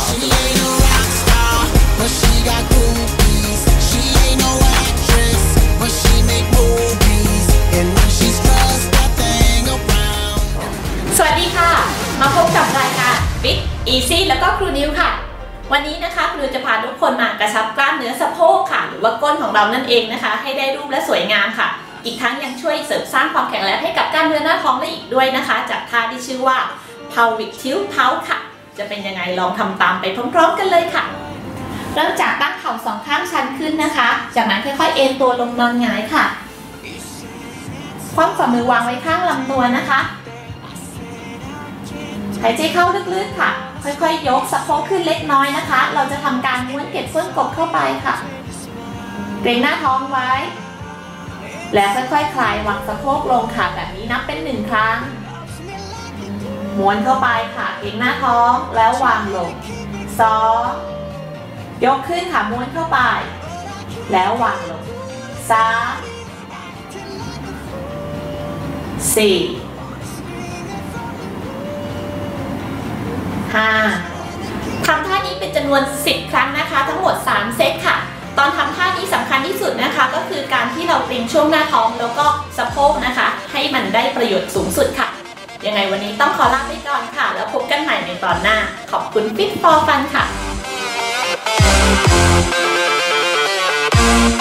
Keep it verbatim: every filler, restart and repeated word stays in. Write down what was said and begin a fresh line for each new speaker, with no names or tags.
สวัสดีค่ะมาพบกับรายการ Fit Easy แล้วก็ครูนิวค่ะวันนี้นะคะครูจะพาทุกคนมากระชับกล้ามเนื้อสะโพกค่ะหรือว่าก้นของเรานั่นเองนะคะให้ได้รูปและสวยงามค่ะอีกทั้งยังช่วยเสริมสร้างความแข็งแรงให้กับกล้ามเนื้อหน้าท้องได้อีกด้วยนะคะจากท่าที่ชื่อว่า Pelvic Tilt Pulse ค่ะจะเป็นยังไงลองทำตามไปพร้อมๆกันเลยค่ะเริ่มจากตั้งเข่าสองข้างชันขึ้นนะคะจากนั้นค่อยๆเอนตัวลงนอนหงายค่ะคว่ำฝ่ามือวางไว้ข้างลำตัวนะคะหายใจเข้าลึกๆค่ะค่อยๆยกสะโพกขึ้นเล็กน้อยนะคะเราจะทำการม้วนเก็บส้นกบเข้าไปค่ะเกร็งหน้าท้องไว้แล้วค่อยๆคลายวางสะโพกลงค่ะแบบนี้นับเป็นหนึ่งครั้งม้วนเข้าไปค่ะเกร็งหน้าท้องแล้ววางลงสองยกขึ้นค่ะม้วนเข้าไปแล้ววางลงสามสี่ห้าทำท่านี้เป็นจำนวนสิบครั้งนะคะทั้งหมดสามเซตค่ะตอนทำท่านี้สำคัญที่สุดนะคะก็คือการที่เราเกร็งช่วงหน้าท้องแล้วก็สะโพกนะคะให้มันได้ประโยชน์สูงสุดค่ะยังไงวันนี้ต้องขอลาไปก่อนค่ะแล้วพบกันใหม่ในตอนหน้าขอบคุณ Fit for Fun ค่ะ